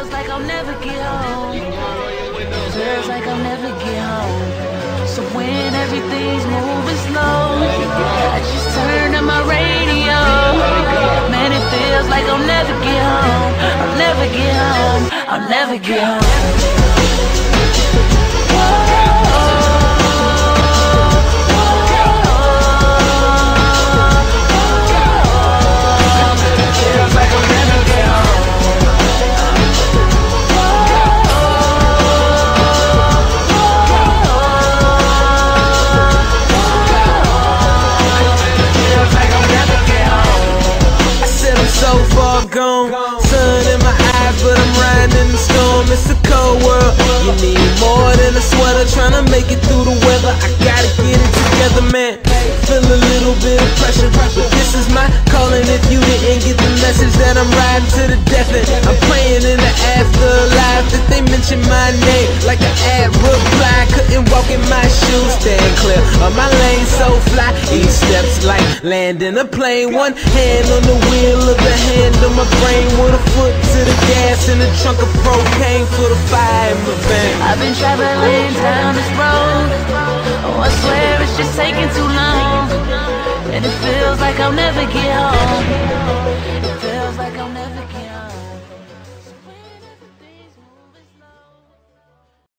feels like I'll never get home. Feels like I'll never get home. So when everything's moving slow, I just turn on my radio. Man, it feels like I'll never get home. I'll never get home. I'll never get home. So far gone, sun in my eyes, but I'm riding in the storm. It's a cold world. You need more than a sweater, trying to make it through the weather. I gotta get it together, man. Feel a little bit of pressure, but this is my calling. If you didn't get the message that I'm riding to the death end, I'm praying in the afterlife that they mention my name like an ad reply. Couldn't walk in my shoes, stand clear of my lane, so fly. Each steps like landing a plane. One hand on the wheel of the hand on my brain, with a foot to the gas in the trunk of propane for the fire in my vein. I've been traveling down this road, oh I swear it's just taking too long.